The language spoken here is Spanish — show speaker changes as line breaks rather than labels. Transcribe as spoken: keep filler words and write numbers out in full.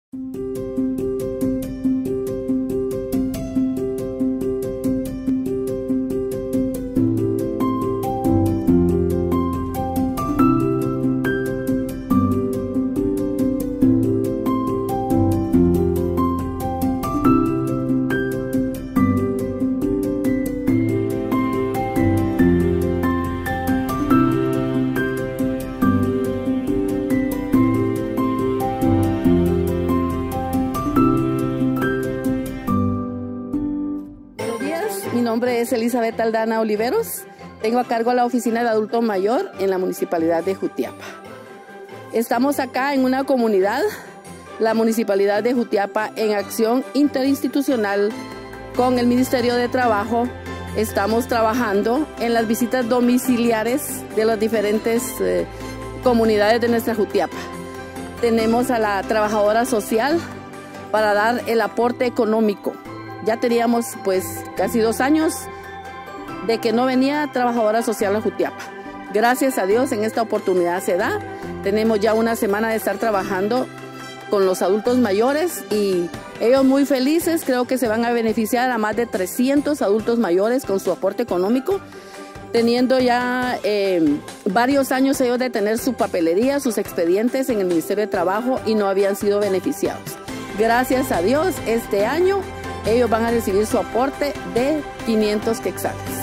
Mi nombre es Elizabeth Aldana Oliveros, tengo a cargo la oficina de adulto mayor en la municipalidad de Jutiapa. Estamos acá en una comunidad, la municipalidad de Jutiapa, en acción interinstitucional con el Ministerio de Trabajo. Estamos trabajando en las visitas domiciliares de las diferentes eh, comunidades de nuestra Jutiapa. Tenemos a la trabajadora social para dar el aporte económico. Ya teníamos pues casi dos años de que no venía trabajadora social a Jutiapa. Gracias a Dios en esta oportunidad se da. Tenemos ya una semana de estar trabajando con los adultos mayores y ellos muy felices. Creo que se van a beneficiar a más de trescientos adultos mayores con su aporte económico, teniendo ya eh, varios años ellos de tener su papelería, sus expedientes en el Ministerio de Trabajo y no habían sido beneficiados. Gracias a Dios este año ellos van a recibir su aporte de quinientos quetzales.